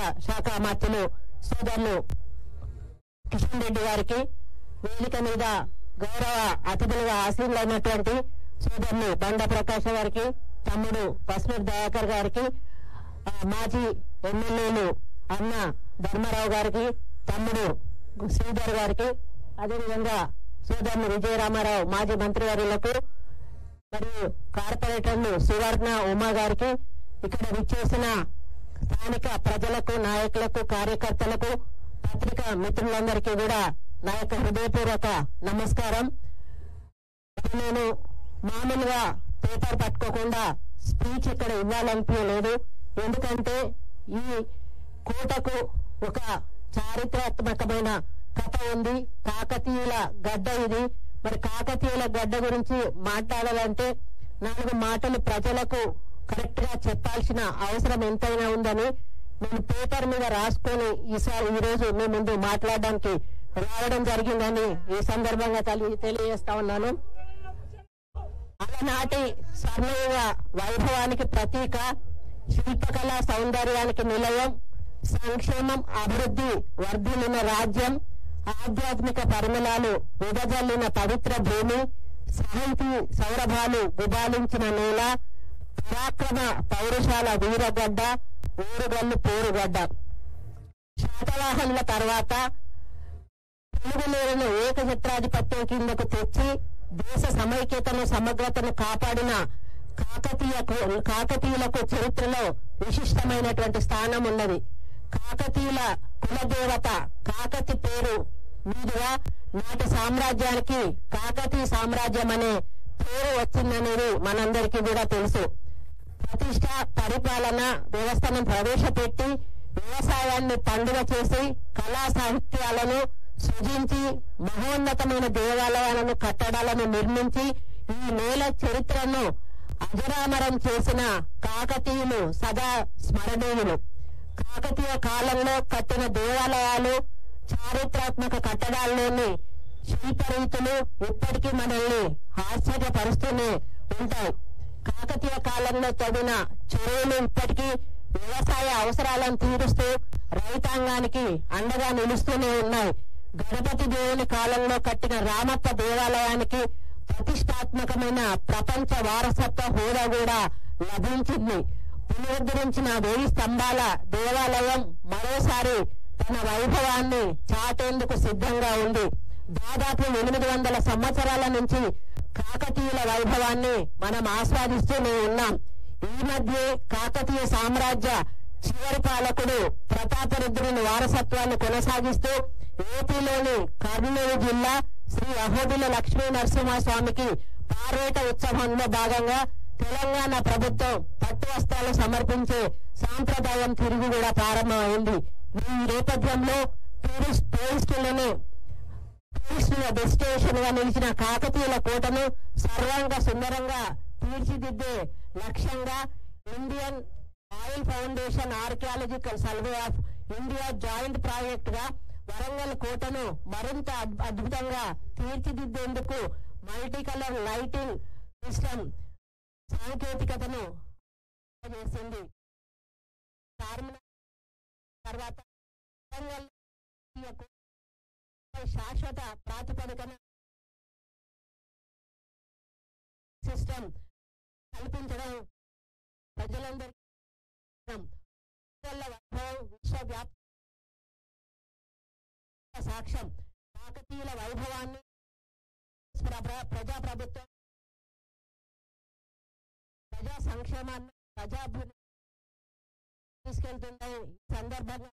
శాఖ మంత్రులు సోదరులు కిషన్ రెడ్డి గారికి, వేదిక మీద గౌరవ అతిథులుగా ఆసీనులైనటువంటి సోదరులు బండ ప్రకాష్ గారికి, తమ్ముడు పసునూరు దయాకర్ గారికి, మాజీ ఎమ్మెల్యేలు అన్న ధర్మారావు గారికి, తమ్ముడు శ్రీధర్ గారికి, అదేవిధంగా సోదరులు విజయరామారావు మాజీ మంత్రివర్యులకు మరియు కార్పొరేటర్లు సువర్ణ ఉమా గారికి, ఇక్కడ విచ్చేసిన స్థానిక ప్రజలకు, నాయకులకు, కార్యకర్తలకు, పత్రికా మిత్రులందరికీ కూడా నా యొక్క హృదయపూర్వక నమస్కారం. నేను మామూలుగా పేపర్ పట్టుకోకుండా స్పీచ్ ఇక్కడ ఇవ్వాలనిపించలేదు. ఎందుకంటే ఈ కోటకు ఒక చారిత్రాత్మకమైన కథ ఉంది. కాకతీయుల గడ్డ ఇది. మరి కాకతీయుల గడ్డ గురించి మాట్లాడాలంటే 4 మాటలు ప్రజలకు కరెక్ట్ గా చెప్పాల్సిన అవసరం ఎంతైనా ఉందని నేను పేపర్ మీద రాసుకొని ఈ రోజు మీ ముందు మాట్లాడడానికి రావడం జరిగిందని ఈ సందర్భంగా తెలియజేస్తా ఉన్నాను. అలనాటి స్వర్ణయుగ వైభవానికి ప్రతీక, శిల్పకళ సౌందర్యానికి నిలయం, సంక్షేమం, అభివృద్ధి వర్ధిల్లిన రాజ్యం, ఆధ్యాత్మిక పరిమళాలు విభజల్లిన పవిత్ర భూమి, సాహితీ సౌరభాలు గుబాలించిన నేల, పరాక్రమ పౌరుషాల వీరగడ్డ, ఊరుగల్లు పోరుగడ్డ. శాతవాహనుల తర్వాత తెలుగునేరును ఏకఛత్రాధిపత్యం కిందకు తెచ్చి దేశ సమైక్యతను, సమగ్రతను కాపాడిన కాకతీయులకు చరిత్రలో విశిష్టమైనటువంటి స్థానం ఉన్నది. కాకతీయుల కులదేవత కాకతి పేరు మీదుగా నాటి సామ్రాజ్యానికి కాకతీయ సామ్రాజ్యం అనే పేరు వచ్చిందనేది మనందరికీ కూడా తెలుసు. ప్రతిష్ట పరిపాలన వ్యవస్థను ప్రవేశపెట్టి వ్యవసాయాన్ని పండుగ చేసి కళా సాహిత్యాలను సృజించి మహోన్నతమైన దేవాలయాలను, కట్టడాలను నిర్మించి ఈ నేల చరిత్రను అజరామరం చేసిన కాకతీయులు సదా స్మరణీయులు. కాకతీయ కాలంలో కట్టిన దేవాలయాలు, చారిత్రాత్మక కట్టడాల్లోని శిల్పరీతులు ఇప్పటికీ మనల్ని ఆశ్చర్యపరుస్తూనే ఉంటాయి. కాకతీయ కాలంలో తవ్విన చెరువులు ఇప్పటికీ వ్యవసాయ అవసరాలను తీరుస్తూ రైతాంగానికి అండగా నిలుస్తూనే ఉన్నాయి. గణపతి దేవుని కాలంలో కట్టిన రామప్ప దేవాలయానికి ప్రతిష్టాత్మకమైన ప్రపంచ వారసత్వ హోదా కూడా లభించింది. పునరుద్ధరించిన 1000 స్తంభాల దేవాలయం మరోసారి తన వైభవాన్ని చాటేందుకు సిద్ధంగా ఉంది. దాదాపు 800 సంవత్సరాల నుంచి కాకతీయుల వైభవాన్ని మనం ఆస్వాదిస్తూనే ఉన్నాం. ఈ మధ్య కాకతీయ సామ్రాజ్య చివరి పాలకుడు ప్రతాపరుద్రుని వారసత్వాన్ని కొనసాగిస్తూ ఏపీలోని కర్నూలు జిల్లా శ్రీ అహోబిల లక్ష్మీ నరసింహస్వామికి పార్వేట ఉత్సవంలో భాగంగా తెలంగాణ ప్రభుత్వం పట్టు వస్త్రాలు సమర్పించే తిరిగి కూడా ప్రారంభమైంది. ఈ నేపథ్యంలో టూరిస్టుల డెస్టినేషన్ గా నిలిచిన కాకతీయుల కోటను సర్వాంగ సుందరంగా తీర్చిదిద్దే లక్ష్యంగా Indian oil foundation archaeological survey of India joint project గా వరంగల్ కోటను మరింత అద్భుతంగా తీర్చిదిద్దేందుకు మల్టీ కలర్ లైటింగ్ సిస్టమ్ సాంకేతికతను చేసింది. తర్వాత శాశ్వత ప్రాతిపదికన సిస్టమ్ కల్పించడం ప్రజలందరికీ విశ్వవ్యాప్త సాక్ష్యం. కాకతీయుల వైభవాన్ని ప్రజాప్రభుత్వం, ప్రజా సంక్షేమాన్ని, ప్రజాభివృద్ధి తీసుకెళ్తుందని సందర్భంగా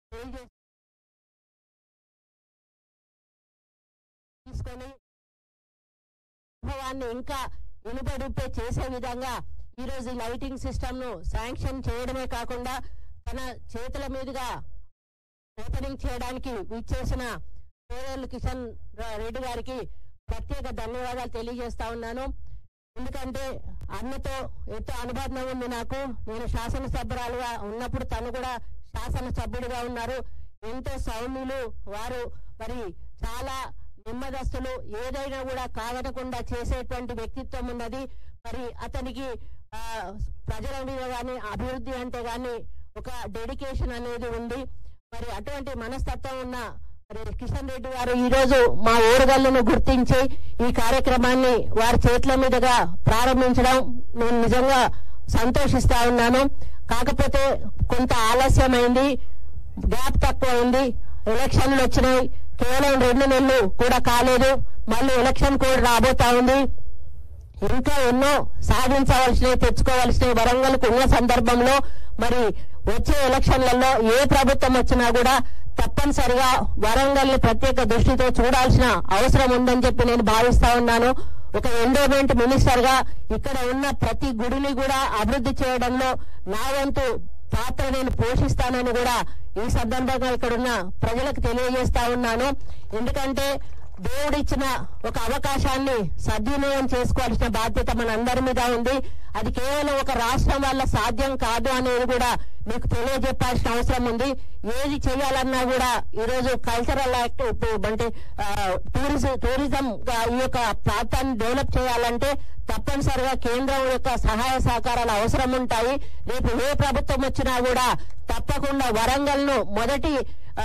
తీసుకొని వైభవాన్ని ఇంకా ఇనుపడుపే చేసే విధంగా ఈ రోజు లైటింగ్ సిస్టమ్ ను శాంక్షన్ చేయడమే కాకుండా తన చేతుల మీదుగా ఓపెనింగ్ చేయడానికి విచ్చేసిన సోదరులు కిషన్ రెడ్డి గారికి ప్రత్యేక ధన్యవాదాలు తెలియజేస్తా ఉన్నాను. ఎందుకంటే అన్నతో ఎంతో అనుబంధం ఉంది నాకు. నేను శాసనసభ్యురాలుగా ఉన్నప్పుడు తను కూడా శాసనసభ్యుడిగా ఉన్నారు. ఎంతో సౌమ్యులు వారు. మరి చాలా నెమ్మదస్తులు, ఏదైనా కూడా కాగనకుండా చేసేటువంటి వ్యక్తిత్వం ఉన్నది. మరి అతనికి ప్రజల మీద గాని, అభివృద్ధి అంటే గాని ఒక డెడికేషన్ అనేది ఉంది. మరి అటువంటి మనస్తత్వం ఉన్న కిషన్ రెడ్డి గారు ఈ రోజు మా ఓరుగల్లును గుర్తించి ఈ కార్యక్రమాన్ని వారి చేతుల మీదుగా ప్రారంభించడం నేను నిజంగా సంతోషిస్తా ఉన్నాను. కాకపోతే కొంత ఆలస్యమైంది, గ్యాప్ తక్కువైంది, ఎలక్షన్లు వచ్చినాయి, కేవలం 2 నెలలు కూడా కాలేదు, మళ్ళీ ఎలక్షన్ కూడా రాబోతా ఉంది. ఇంకా ఎన్నో సాధించవలసినవి, తెచ్చుకోవాల్సినవి వరంగల్కు ఉన్న సందర్భంలో మరి వచ్చే ఎలక్షన్లలో ఏ ప్రభుత్వం వచ్చినా కూడా తప్పనిసరిగా వరంగల్ ని ప్రత్యేక దృష్టితో చూడాల్సిన అవసరం ఉందని చెప్పి నేను భావిస్తా ఉన్నాను. ఒక ఎండోమెంట్ మినిస్టర్ గా ఇక్కడ ఉన్న ప్రతి గుడిని కూడా అభివృద్ధి చేయడంలో నా వంతు పాత్ర నేను పోషిస్తానని కూడా ఈ సందర్భంగా ఇక్కడున్న ప్రజలకు తెలియజేస్తా ఉన్నాను. ఎందుకంటే దేవుడిచ్చిన ఒక అవకాశాన్ని సద్వినియోగం చేసుకోవాల్సిన బాధ్యత మనందరి మీద ఉంది. అది కేవలం ఒక రాష్ట్రం వల్ల సాధ్యం కాదు అనేది కూడా మీకు తెలియజెప్పాల్సిన అవసరం ఉంది. ఏది చేయాలన్నా కూడా ఈరోజు కల్చరల్ యాక్టివ్ అంటే టూరిజం ఈ యొక్క ప్రాంతాన్ని డెవలప్ చేయాలంటే తప్పనిసరిగా కేంద్రం యొక్క సహాయ సహకారాలు అవసరం ఉంటాయి. రేపు ఏ ప్రభుత్వం వచ్చినా కూడా తప్పకుండా వరంగల్ ను మొదటి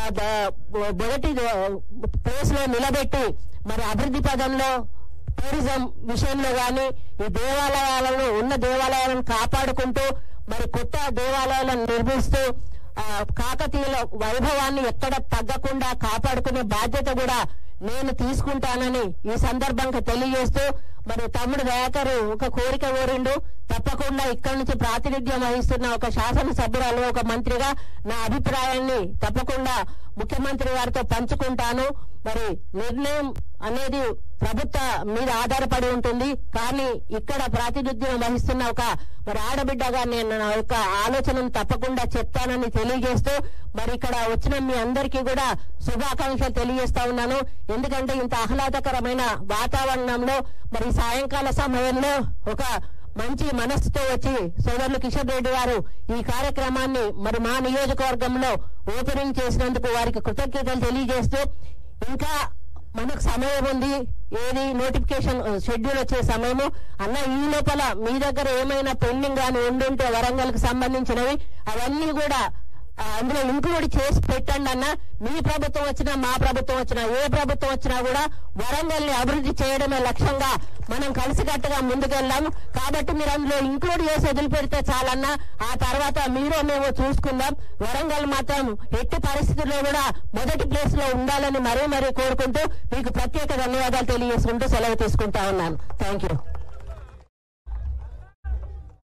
ప్లేస్ లో నిలబెట్టి మరి అభివృద్ధి పదంలో టూరిజం విషయంలో గాని ఈ దేవాలయాలను ఉన్న దేవాలయాలను కాపాడుకుంటూ మరి కొత్త దేవాలయాలను నిర్మిస్తూ కాకతీయుల వైభవాన్ని ఎక్కడ తగ్గకుండా కాపాడుకునే బాధ్యత కూడా నేను తీసుకుంటానని ఈ సందర్భంగా తెలియజేస్తూ మరి తమ్ముడు దయాకర్ ఒక కోరిక కోరిండు. తప్పకుండా ఇక్కడి నుంచి ప్రాతినిధ్యం వహిస్తున్న ఒక శాసనసభ్యురాలు, ఒక మంత్రిగా నా అభిప్రాయాన్ని తప్పకుండా ముఖ్యమంత్రి గారితో పంచుకుంటాను. మరి నిర్ణయం అనేది ప్రభుత్వ మీద ఆధారపడి ఉంటుంది, కానీ ఇక్కడ ప్రాతినిధ్యం వహిస్తున్న ఒక మరి ఆడబిడ్డగా నేను నా యొక్క ఆలోచనను తప్పకుండా చెప్తానని తెలియజేస్తూ మరి ఇక్కడ వచ్చిన మీ అందరికీ కూడా శుభాకాంక్షలు తెలియజేస్తా ఉన్నాను. ఎందుకంటే ఇంత ఆహ్లాదకరమైన వాతావరణంలో మరి సాయంకాల సమయంలో ఒక మంచి మనస్సుతో వచ్చి సోదరులు కిషన్ రెడ్డి గారు ఈ కార్యక్రమాన్ని మరి మా నియోజకవర్గంలో ఓపెనింగ్ చేసినందుకు వారికి కృతజ్ఞతలు తెలియజేస్తూ ఇంకా మనకు సమయం ఉంది, ఏది నోటిఫికేషన్ షెడ్యూల్ వచ్చే సమయము అన్న ఈ లోపల మీ దగ్గర ఏమైనా పెండింగ్ గాని ఉండుంటే వరంగల్ కు సంబంధించినవి అవన్నీ కూడా అందులో ఇంక్లూడ్ చేసి పెట్టండి అన్న. మీ ప్రభుత్వం వచ్చినా మా ప్రభుత్వం వచ్చినా ఏ ప్రభుత్వం వచ్చినా కూడా వరంగల్ ని అభివృద్ధి చేయడమే లక్ష్యంగా మనం కలిసికట్టుగా ముందుకెళ్దాం. కాబట్టి మీరు అందులో ఇంక్లూడ్ చేసి వదిలిపెడితే చాలన్నా, ఆ తర్వాత మీరు మేము చూసుకుందాం. వరంగల్ మాత్రం ఎట్టి పరిస్థితుల్లో కూడా మొదటి ప్లేస్ లో ఉండాలని మరీ కోరుకుంటూ మీకు ప్రత్యేక ధన్యవాదాలు తెలియజేసుకుంటూ సెలవు తీసుకుంటా ఉన్నాను. Thank you.